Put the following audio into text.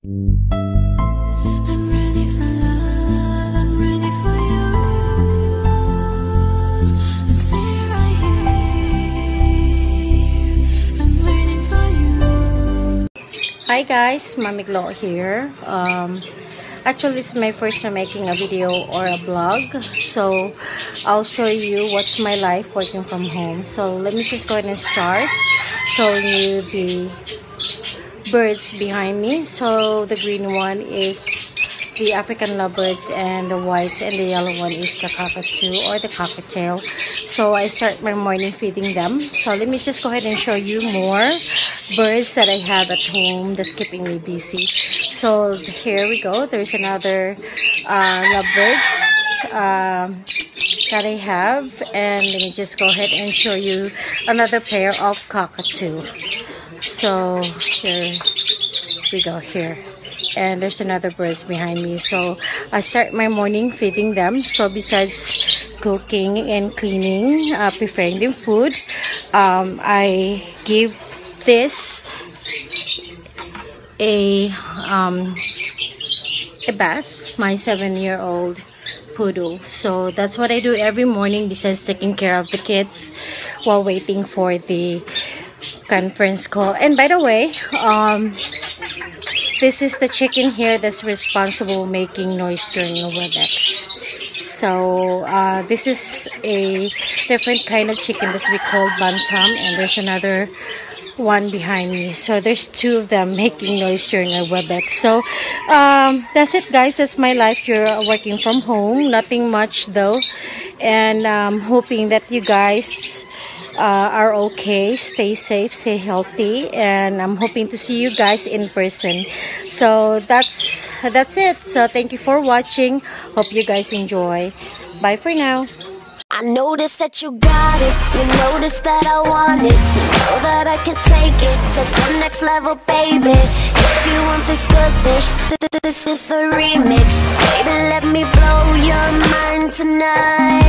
I'm ready for love, I'm ready for you. I'm sitting right here, I'm waiting for you. Hi guys, Mommy Glo here. Actually, it's my first time making a video or a vlog, so I'll show you what's my life working from home. So let me just go ahead and start showing you the birds behind me. So the green one is the African lovebirds, and the white and the yellow one is the cockatoo or the cockatiel. So I start my morning feeding them. So let me just go ahead and show you more birds that I have at home that's keeping me busy. So here we go. There's another lovebirds that I have, and let me just go ahead and show you another pair of cockatoo. So here we go here, and there's another birds behind me. So I start my morning feeding them. So besides cooking and cleaning, preparing them food, I give this a bath, my 7-year-old poodle. So that's what I do every morning, besides taking care of the kids while waiting for the conference call. And by the way, this is the chicken here that's responsible making noise during the WebEx. So this is a different kind of chicken that we call bantam, and there's another one behind me. So there's two of them making noise during our WebEx. So that's it guys, that's my life here working from home. Nothing much though, and I'm hoping that you guys are okay, stay safe, stay healthy, and I'm hoping to see you guys in person. So that's it. So thank you for watching, hope you guys enjoy. Bye for now. I noticed that you got it, you noticed that I want it, you know that I can take it to the next level, baby. If you want this goodness, this is a remix. Baby, let me blow your mind tonight.